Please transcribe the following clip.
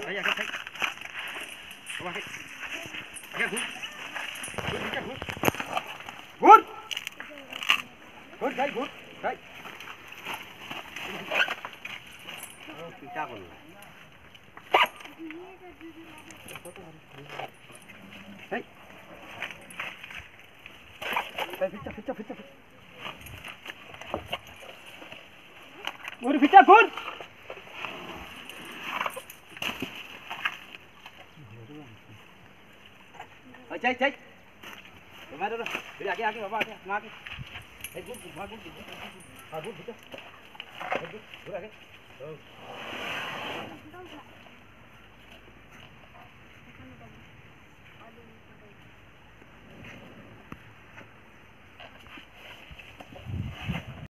thấy à, thấy qua cái good good đấy good đấy cha còn đấy đây phía good phía good chạy chạy mà đâu đâu đi आगे बाबा आगे मार के एक good मार good हां good आगे